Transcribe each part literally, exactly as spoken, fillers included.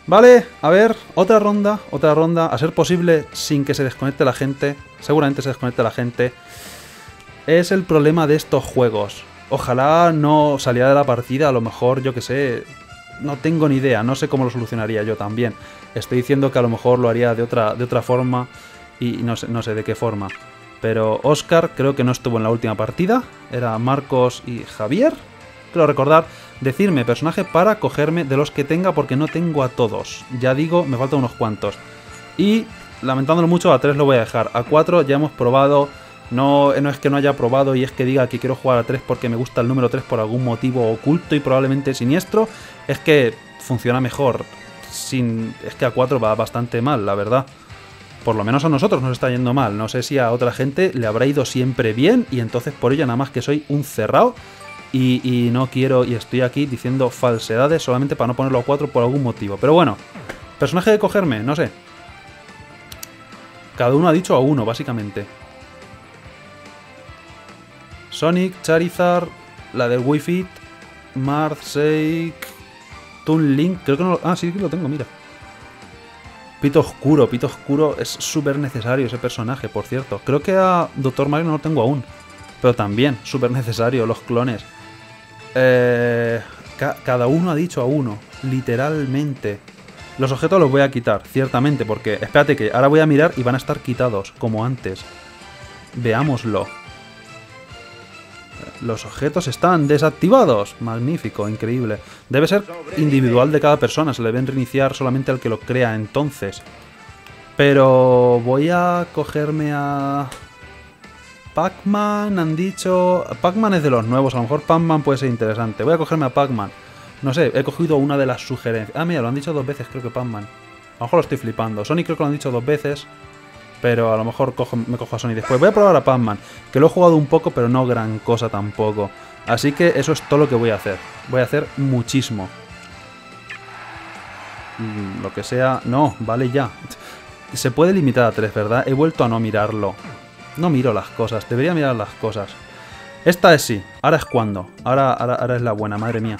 Vale, a ver, otra ronda, otra ronda, a ser posible sin que se desconecte la gente. Seguramente se desconecte la gente. Es el problema de estos juegos. Ojalá no saliera de la partida, a lo mejor, yo que sé, no tengo ni idea, no sé cómo lo solucionaría yo también. Estoy diciendo que a lo mejor lo haría de otra, de otra forma y no sé, no sé de qué forma. Pero Óscar creo que no estuvo en la última partida, era Marcos y Javier. Creo recordar, decirme personaje para cogerme de los que tenga porque no tengo a todos. Ya digo, me faltan unos cuantos. Y, lamentándolo mucho, a tres lo voy a dejar. A cuatro ya hemos probado. No, no es que no haya probado y es que diga que quiero jugar a tres porque me gusta el número tres por algún motivo oculto y probablemente siniestro. Es que funciona mejor. Sin, es que a cuatro va bastante mal, la verdad. Por lo menos a nosotros nos está yendo mal. No sé si a otra gente le habrá ido siempre bien y entonces por ello nada más que soy un cerrado. Y, y no quiero, y estoy aquí diciendo falsedades solamente para no ponerlo a cuatro por algún motivo. Pero bueno, personaje de cogerme, no sé. Cada uno ha dicho a uno, básicamente. Sonic, Charizard, la del Wii Fit, Marseille, Toon Link, creo que no lo... Ah, sí que lo tengo, mira. Pito Oscuro, Pito Oscuro es súper necesario ese personaje, por cierto. Creo que a Doctor Mario no lo tengo aún. Pero también, súper necesario, los clones. Eh, ca cada uno ha dicho a uno, literalmente. Los objetos los voy a quitar, ciertamente, porque... Espérate que ahora voy a mirar y van a estar quitados, como antes. Veámoslo. Los objetos están desactivados. Magnífico, increíble. Debe ser individual de cada persona, se le deben reiniciar solamente al que lo crea entonces. Pero voy a cogerme a... Pac-Man, han dicho... Pac-Man es de los nuevos, a lo mejor Pac-Man puede ser interesante. Voy a cogerme a Pac-Man. No sé, he cogido una de las sugerencias. Ah, mira, lo han dicho dos veces, creo que Pac-Man. A lo mejor lo estoy flipando. Sonic creo que lo han dicho dos veces, pero a lo mejor cojo, me cojo a Sonic después. Voy a probar a Pac-Man, que lo he jugado un poco, pero no gran cosa tampoco. Así que eso es todo lo que voy a hacer. Voy a hacer muchísimo. Mm, lo que sea... No, vale ya. Se puede limitar a tres, ¿verdad? He vuelto a no mirarlo. No miro las cosas, debería mirar las cosas. Esta es sí, ahora es cuando. Ahora, ahora, ahora es la buena, madre mía.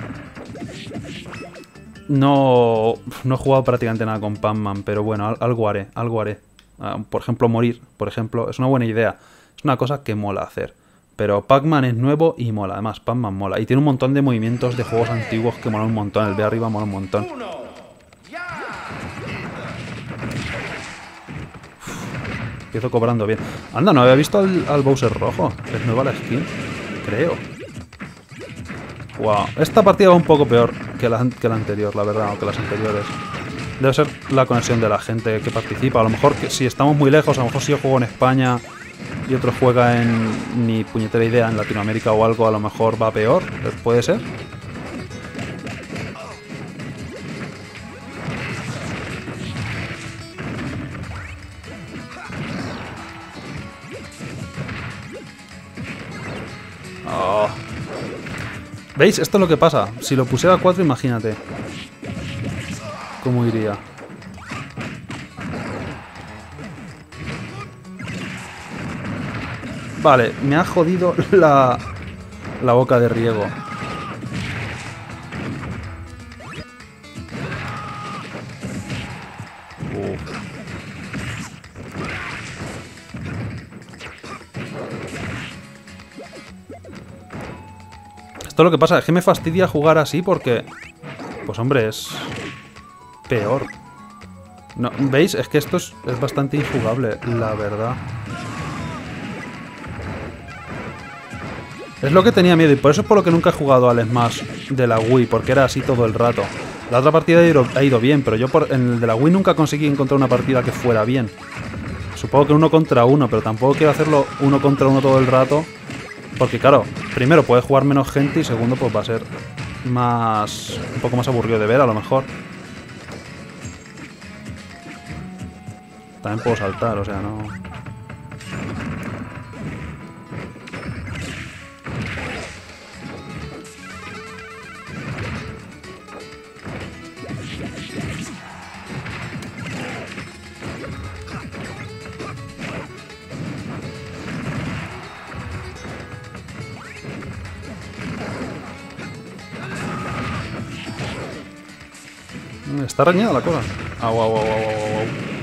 No, no he jugado prácticamente nada con Pac-Man, pero bueno, algo haré, algo haré. Uh, por ejemplo, morir, por ejemplo, es una buena idea. Es una cosa que mola hacer. Pero Pac-Man es nuevo y mola, además, Pac-Man mola. Y tiene un montón de movimientos de juegos antiguos que molan un montón. El de arriba mola un montón. Empiezo cobrando bien. Anda, no había visto al, al Bowser rojo. Es nueva la skin, creo. Wow, esta partida va un poco peor que la, que la anterior, la verdad, o que las anteriores. Debe ser la conexión de la gente que participa. A lo mejor que si estamos muy lejos, a lo mejor si yo juego en España y otro juega en ni puñetera idea en Latinoamérica o algo, a lo mejor va peor. ¿Puede ser? Oh. ¿Veis? Esto es lo que pasa. Si lo pusiera a cuatro, imagínate cómo iría. Vale, me ha jodido la, la boca de riego. Uf. Esto es lo que pasa, es que me fastidia jugar así porque... Pues hombre, es... peor. No, ¿veis? Es que esto es, es bastante injugable, la verdad. Es lo que tenía miedo y por eso es por lo que nunca he jugado al Smash de la Wii, porque era así todo el rato. La otra partida ha ido, ha ido bien, pero yo por, en el de la Wii nunca conseguí encontrar una partida que fuera bien. Supongo que uno contra uno, pero tampoco quiero hacerlo uno contra uno todo el rato. Porque claro, primero puede jugar menos gente y segundo pues va a ser más... un poco más aburrido de ver a lo mejor. También puedo saltar, o sea, no... Está reñida la cosa. Au, au, au, au, au, au.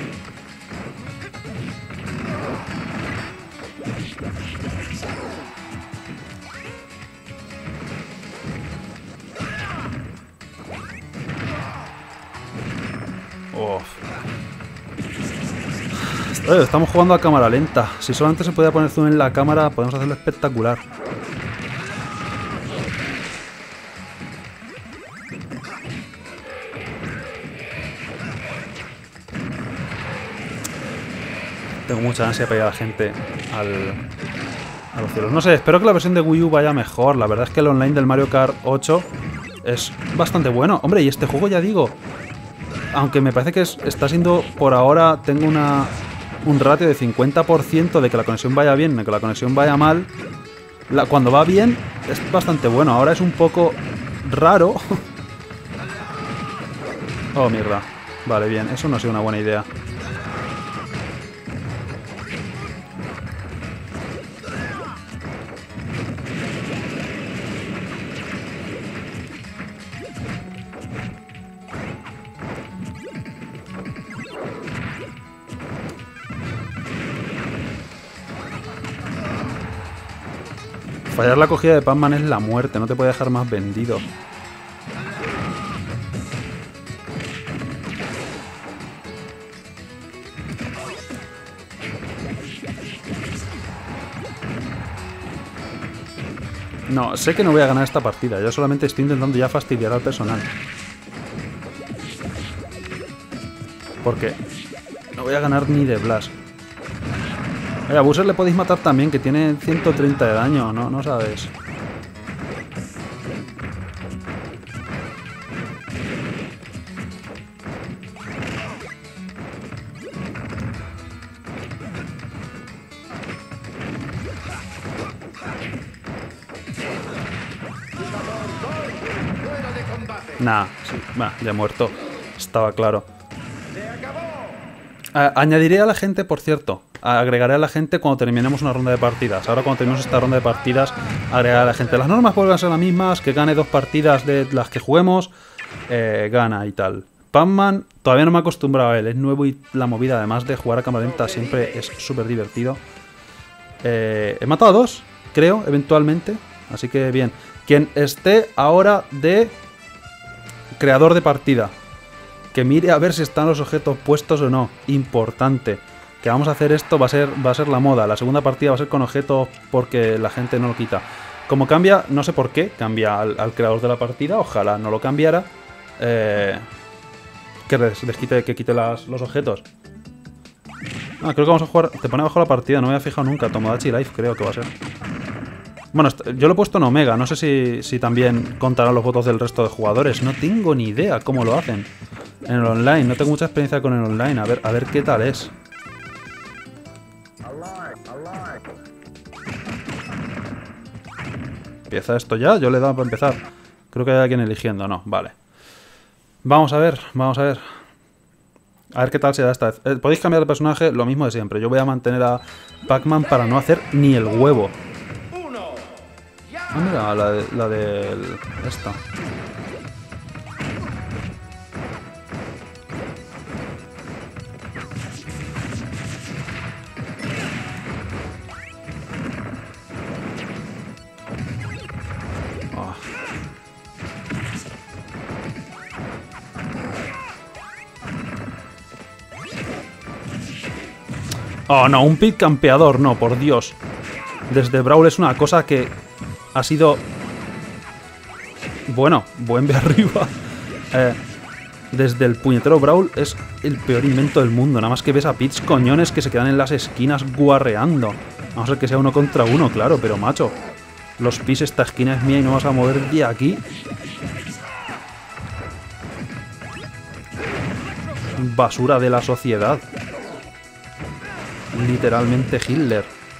Uf. Eh, estamos jugando a cámara lenta. Si solamente se podía poner zoom en la cámara, podemos hacerlo espectacular. Tengo mucha ansia para ir a la gente al, a los cielos. No sé, espero que la versión de Wii U vaya mejor. La verdad es que el online del Mario Kart ocho es bastante bueno. Hombre, y este juego ya digo, aunque me parece que es, está siendo, por ahora, tengo una, un ratio de cincuenta por ciento de que la conexión vaya bien, de que la conexión vaya mal. La, cuando va bien, es bastante bueno. Ahora es un poco raro. Oh, mierda. Vale, bien. Eso no ha sido una buena idea. Fallar la cogida de Pac-Man es la muerte, no te puede dejar más vendido. No, sé que no voy a ganar esta partida, yo solamente estoy intentando ya fastidiar al personal. Porque no voy a ganar ni de Blast. Oye, a Bowser le podéis matar también, que tiene ciento treinta de daño, ¿no? No sabes. Nah, sí, bah, ya he muerto. Estaba claro. A añadiré a la gente, por cierto. Agregaré a la gente cuando terminemos una ronda de partidas. Ahora cuando terminemos esta ronda de partidas, agregaré a la gente. Las normas vuelven a ser las mismas, que gane dos partidas de las que juguemos, eh, gana y tal. Pac-Man, todavía no me he acostumbrado a él, es nuevo y la movida, además de jugar a cámara lenta, siempre es súper divertido. Eh, he matado a dos, creo, eventualmente. Así que bien. Quien esté ahora de creador de partida, que mire a ver si están los objetos puestos o no. Importante. Que vamos a hacer esto, va a ser, va a ser la moda. La segunda partida va a ser con objetos porque la gente no lo quita. Como cambia, no sé por qué, cambia al, al creador de la partida. Ojalá no lo cambiara. Eh, que les, les quite, que quite las, los objetos. Ah, creo que vamos a jugar. Te pone abajo la partida, no me había fijado nunca. Tomodachi Life creo que va a ser. Bueno, yo lo he puesto en Omega. No sé si, si también contarán los votos del resto de jugadores. No tengo ni idea cómo lo hacen en el online. No tengo mucha experiencia con el online. A ver, a ver qué tal es. ¿Empieza esto ya? Yo le he dado para empezar. Creo que hay alguien eligiendo. No, vale. Vamos a ver, vamos a ver. A ver qué tal se da esta vez. Eh, Podéis cambiar de personaje, lo mismo de siempre. Yo voy a mantener a Pac-Man para no hacer ni el huevo. Ah, mira, la de, la de esta. Oh, no, un pit campeador, no, por Dios. Desde Brawl es una cosa que ha sido... Bueno, buen de arriba. Eh, desde el puñetero Brawl es el peor invento del mundo. Nada más que ves a pits coñones que se quedan en las esquinas guarreando. A no ser que sea uno contra uno, claro, pero macho. Los pits, esta esquina es mía y no vas a mover de aquí. Basura de la sociedad. Literalmente Hitler.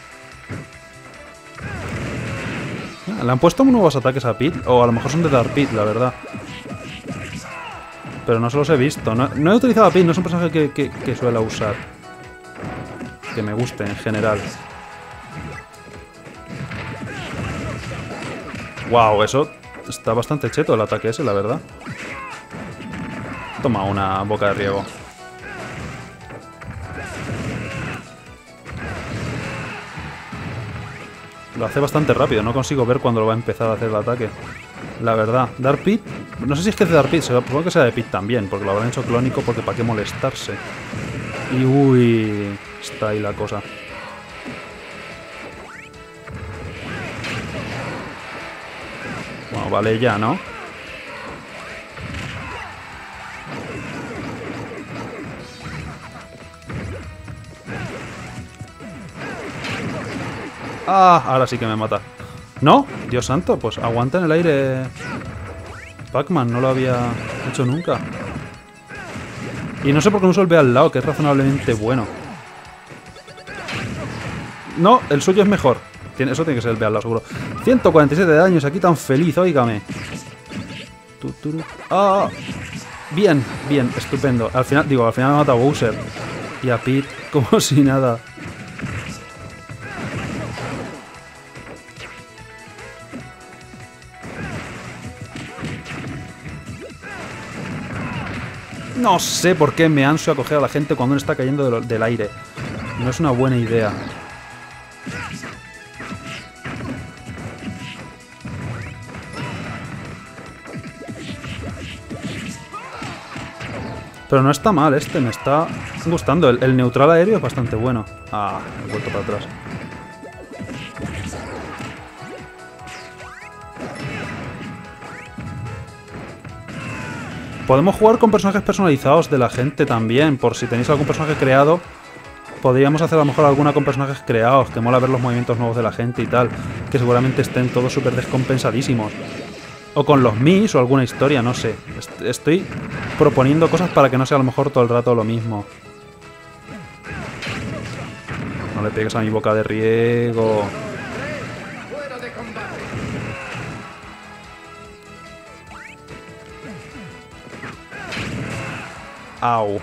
Le han puesto nuevos ataques a Pete. O a lo mejor son de Dark Pete, la verdad. Pero no se los he visto. No, no he utilizado a Pete, no es un personaje que, que, que suelo usar. Que me guste en general. Wow, eso está bastante cheto el ataque ese, la verdad. Toma una boca de riego. Lo hace bastante rápido, no consigo ver cuándo lo va a empezar a hacer el ataque. La verdad, Dark Pit, no sé si es que es de Dark Pit, supongo que sea de Pit también, porque lo habrán hecho clónico, porque para qué molestarse. Y uy, está ahí la cosa. Bueno, vale ya, ¿no? Ah, ahora sí que me mata. ¿No? Dios santo, pues aguanta en el aire. Pac-Man, no lo había hecho nunca. Y no sé por qué no uso el B al lado, que es razonablemente bueno. No, el suyo es mejor. Tiene, eso tiene que ser el B al lado, seguro. ciento cuarenta y siete de daños, aquí tan feliz, óigame. Ah, bien, bien, estupendo. Al final, digo, al final me mata a Bowser. Y a Pete, como si nada. No sé por qué me ansio a coger a la gente cuando uno está cayendo de lo, del aire. No es una buena idea. Pero no está mal este, me está gustando. El, el neutral aéreo es bastante bueno. Ah, he vuelto para atrás. Podemos jugar con personajes personalizados de la gente también. Por si tenéis algún personaje creado, podríamos hacer a lo mejor alguna con personajes creados. Que mola ver los movimientos nuevos de la gente y tal. Que seguramente estén todos súper descompensadísimos. O con los Mis o alguna historia, no sé. Estoy proponiendo cosas para que no sea a lo mejor todo el rato lo mismo. No le pegues a mi boca de riego. Au.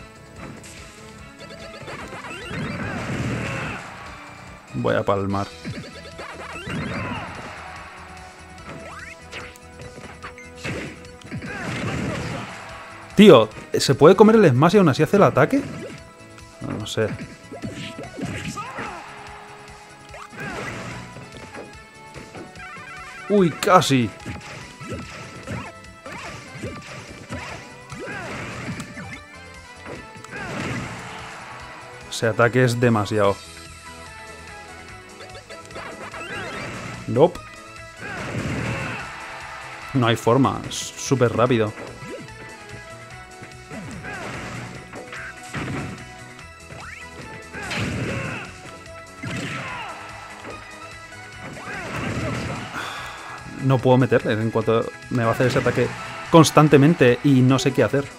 Voy a palmar. Tío, ¿se puede comer el Smash y aún así hace el ataque? No, no sé. Uy, casi. Ese ataque es demasiado. Nope. No hay forma, es súper rápido. No puedo meterle en cuanto me va a hacer ese ataque constantemente y no sé qué hacer.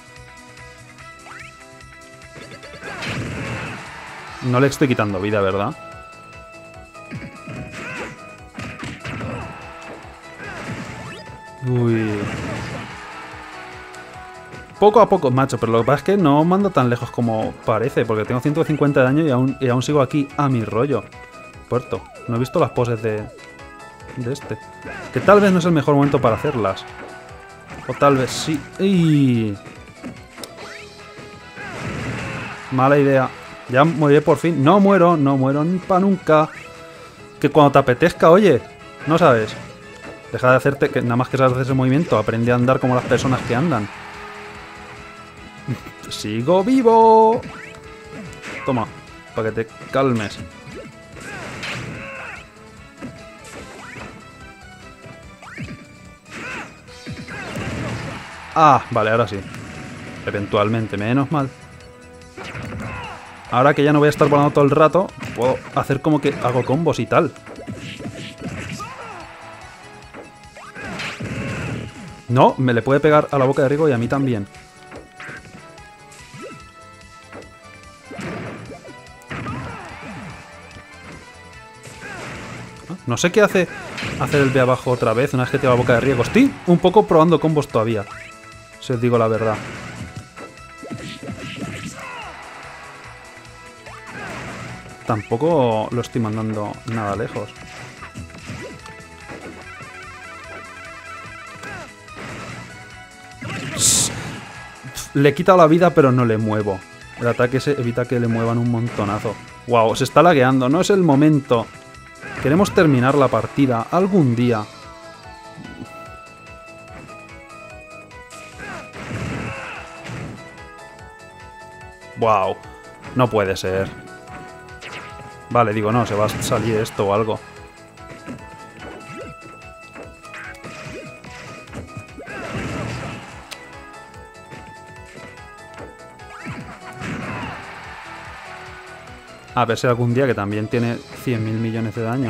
No le estoy quitando vida, ¿verdad? Uy. Poco a poco, macho, pero lo que pasa es que no mando tan lejos como parece, porque tengo ciento cincuenta de daño y aún, y aún sigo aquí a mi rollo. Puerto. No he visto las poses de, de este. Que tal vez no es el mejor momento para hacerlas. O tal vez sí. ¡Y! Mala idea. Ya moriré por fin. No muero, no muero ni pa' nunca. Que cuando te apetezca, oye, no sabes. Deja de hacerte, que nada más que sabes hacer ese movimiento. Aprende a andar como las personas que andan. ¡Sigo vivo! Toma, para que te calmes. Ah, vale, ahora sí. Eventualmente, menos mal. Ahora que ya no voy a estar volando todo el rato, puedo hacer como que hago combos y tal. No, me le puede pegar a la boca de Rigo y a mí también. No sé qué hace hacer el de abajo otra vez una vez que te va la boca de riego. Estoy un poco probando combos todavía, si os digo la verdad. Tampoco lo estoy mandando nada lejos. le quita la vida, pero no le muevo. El ataque se evita que le muevan un montonazo. Wow, se está lagueando. No es el momento. Queremos terminar la partida algún día. Wow, no puede ser. Vale, digo, no, se va a salir esto o algo. A ver si algún día, que también tiene cien mil millones de daño.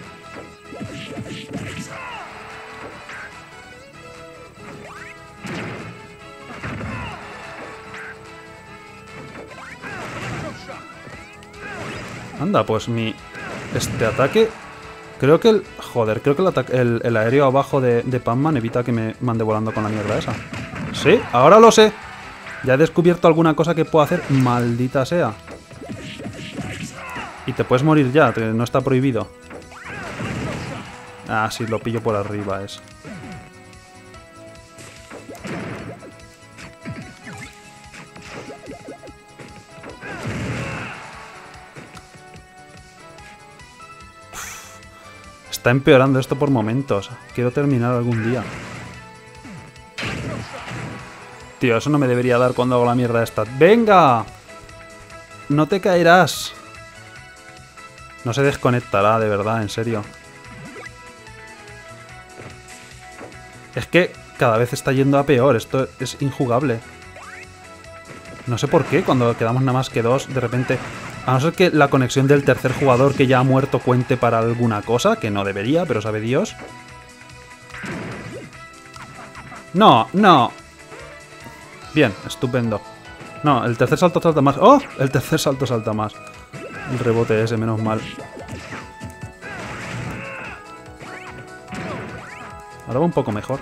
Anda, pues mi... Este ataque... Creo que el... Joder, creo que el, ataque, el, el aéreo abajo de, de Pac-Man evita que me mande volando con la mierda esa. Sí, ahora lo sé. Ya he descubierto alguna cosa que puedo hacer, maldita sea. Y te puedes morir ya, no está prohibido. Ah, sí, lo pillo por arriba es. Está empeorando esto por momentos. Quiero terminar algún día. Tío, eso no me debería dar cuando hago la mierda esta. ¡Venga! No te caerás. No se desconectará, de verdad, en serio. Es que cada vez está yendo a peor. Esto es injugable. No sé por qué, cuando quedamos nada más que dos, de repente... A no ser que la conexión del tercer jugador que ya ha muerto cuente para alguna cosa, que no debería, pero sabe Dios. No, no. Bien, estupendo. No, el tercer salto salta más. ¡Oh! El tercer salto salta más. El rebote ese, menos mal. Ahora va un poco mejor.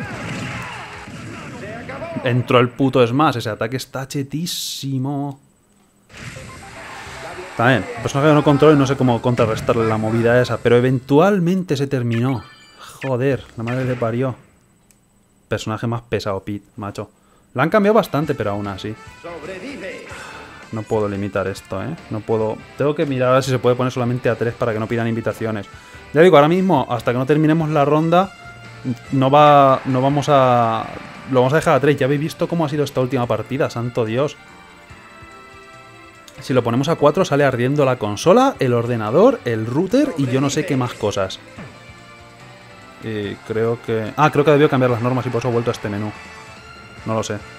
Entró el puto Smash. Ese ataque está chetísimo. También, el personaje que no controlo y no sé cómo contrarrestarle la movida esa. Pero eventualmente se terminó. Joder, la madre le parió. Personaje más pesado, Pete, macho. La han cambiado bastante, pero aún así. No puedo limitar esto, ¿eh? No puedo... Tengo que mirar a ver si se puede poner solamente a tres para que no pidan invitaciones. Ya digo, ahora mismo, hasta que no terminemos la ronda, no va... No vamos a... Lo vamos a dejar a tres. Ya habéis visto cómo ha sido esta última partida, santo Dios. Si lo ponemos a cuatro sale ardiendo la consola, el ordenador, el router y yo no sé qué más cosas. Y creo que... Ah, creo que debió cambiar las normas y por eso he vuelto a este menú. No lo sé.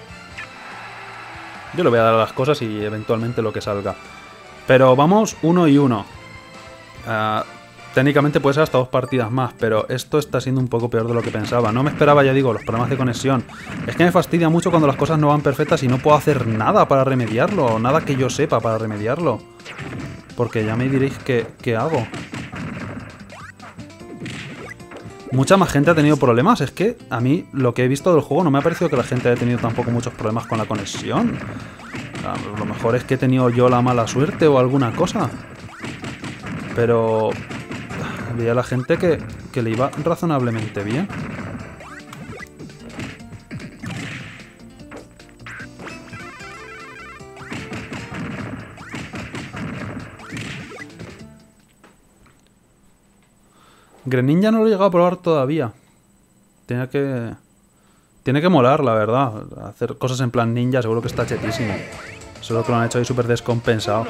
Yo le voy a dar a las cosas y eventualmente lo que salga. Pero vamos uno y uno. Uh, técnicamente puede ser hasta dos partidas más, pero esto está siendo un poco peor de lo que pensaba. No me esperaba, ya digo, los problemas de conexión. Es que me fastidia mucho cuando las cosas no van perfectas y no puedo hacer nada para remediarlo. O nada que yo sepa para remediarlo. Porque ya me diréis qué, qué hago. Mucha más gente ha tenido problemas. Es que a mí lo que he visto del juego no me ha parecido que la gente haya tenido tampoco muchos problemas con la conexión. O sea, lo mejor es que he tenido yo la mala suerte o alguna cosa. Pero veía a la gente que, que le iba razonablemente bien. Greninja no lo he llegado a probar todavía. Tiene que... Tiene que molar, la verdad. Hacer cosas en plan ninja seguro que está chetísimo. Solo que lo han hecho ahí súper descompensado.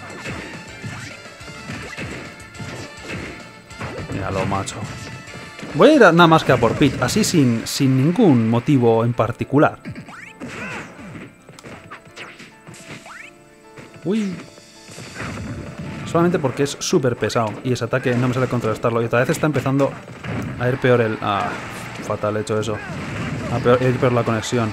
Míralo, macho. Voy a ir a, nada más que a por Pete, así sin, sin ningún motivo en particular. Uy. Solamente porque es súper pesado y ese ataque no me sale contrarrestarlo. Y otra vez está empezando a ir peor el... Ah, fatal hecho eso. A peor, ir peor la conexión.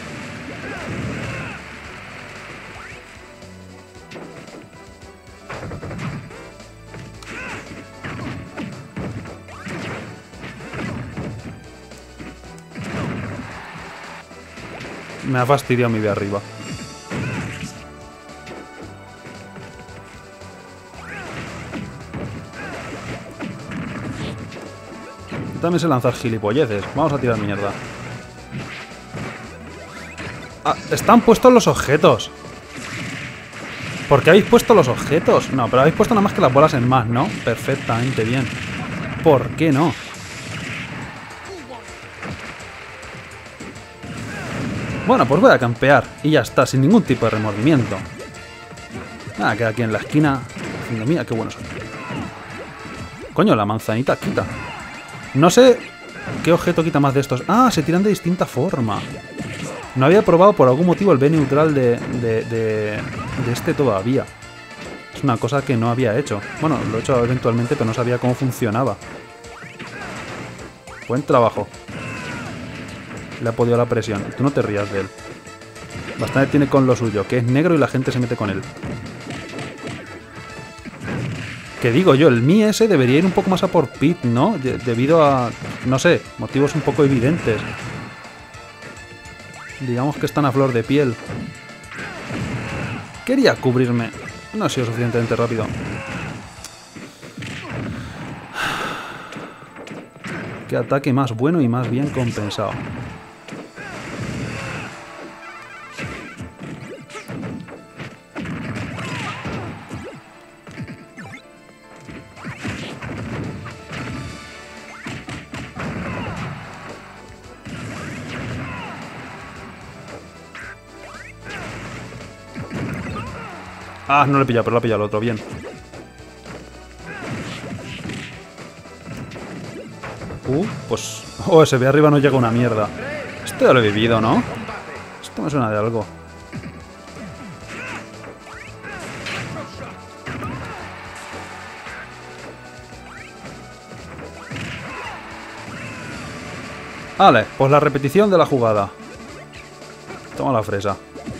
Me ha fastidiado mi de arriba. También sé lanzar gilipolleces. Vamos a tirar mierda. Ah, están puestos los objetos. ¿Por qué habéis puesto los objetos? No, pero habéis puesto nada más que las bolas en más, ¿no? Perfectamente bien. ¿Por qué no? Bueno, pues voy a campear. Y ya está, sin ningún tipo de remordimiento. Ah, queda aquí en la esquina. Haciendo, mira, qué bueno son. Coño, la manzanita quita. No sé qué objeto quita más de estos. Ah, se tiran de distinta forma. No había probado por algún motivo el B neutral de, de, de, de este todavía. Es una cosa que no había hecho. Bueno, lo he hecho eventualmente, pero no sabía cómo funcionaba. Buen trabajo. Le ha podido la presión. Tú no te rías de él. Bastante tiene con lo suyo, que es negro y la gente se mete con él. Que digo yo, el Mi ese debería ir un poco más a por Pete, ¿no? De debido a, no sé, motivos un poco evidentes. Digamos que están a flor de piel. Quería cubrirme. No ha sido suficientemente rápido. Qué ataque más bueno y más bien compensado. Ah, no le he pillado, pero lo ha pillado el otro, bien. Uh, pues... Oh, ese ve arriba no llega una mierda. Esto ya lo he vivido, ¿no? Esto me suena de algo. Vale, pues la repetición de la jugada. Toma la fresa.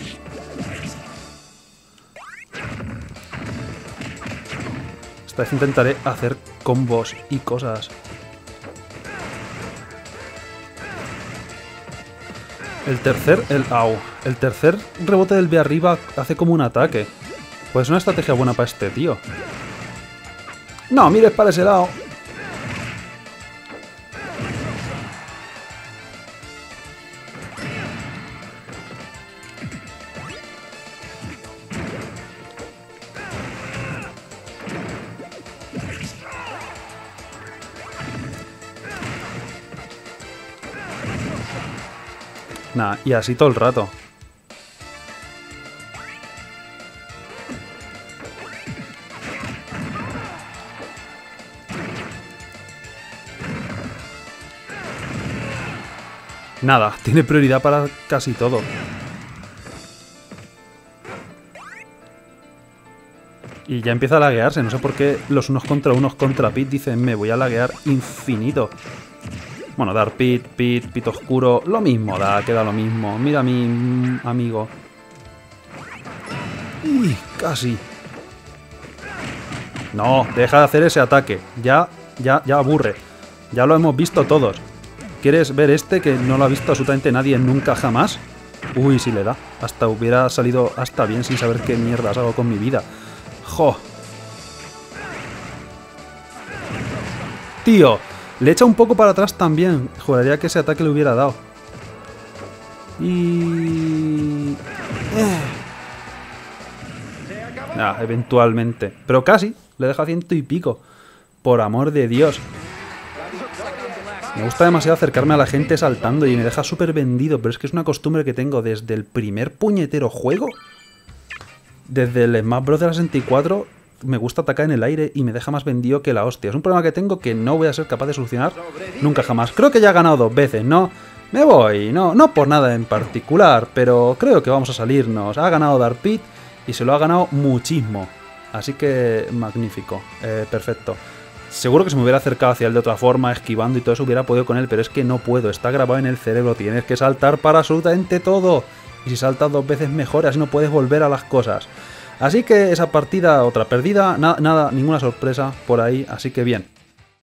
Esta vez intentaré hacer combos y cosas. El tercer... El, au, el tercer rebote del B arriba hace como un ataque. Pues es una estrategia buena para este tío. No, mires para ese lado. Nah, y así todo el rato. Nada, tiene prioridad para casi todo. Y ya empieza a laguearse, no sé por qué los unos contra unos contra Pete dicen me voy a laguear infinito. Bueno, dar Pit, Pit, Pit oscuro, lo mismo da, queda lo mismo. Mira a mi mm, amigo. ¡Uy! Casi. No, deja de hacer ese ataque. Ya, ya, ya aburre. Ya lo hemos visto todos. ¿Quieres ver este que no lo ha visto absolutamente nadie nunca jamás? Uy, si le da. Hasta hubiera salido hasta bien sin saber qué mierdas hago con mi vida. ¡Jo! Tío. Le echa un poco para atrás también. Juraría que ese ataque le hubiera dado. Y... Eh. Ah, eventualmente. Pero casi. Le deja ciento y pico. Por amor de Dios. Me gusta demasiado acercarme a la gente saltando y me deja súper vendido. Pero es que es una costumbre que tengo desde el primer puñetero juego. Desde el Smash Bros. De la sesenta y cuatro. me gusta atacar en el aire y me deja más vendido que la hostia. Es un problema que tengo que no voy a ser capaz de solucionar nunca jamás. Creo que ya he ganado dos veces, ¿no? Me voy, no, no por nada en particular, pero creo que vamos a salirnos. Ha ganado Dark Pit y se lo ha ganado muchísimo. Así que magnífico, eh, perfecto. Seguro que si me hubiera acercado hacia él de otra forma, esquivando y todo eso, hubiera podido con él, pero es que no puedo, está grabado en el cerebro, tienes que saltar para absolutamente todo. Y si saltas dos veces mejor, así no puedes volver a las cosas. Así que esa partida, otra perdida, na nada, ninguna sorpresa por ahí, así que bien.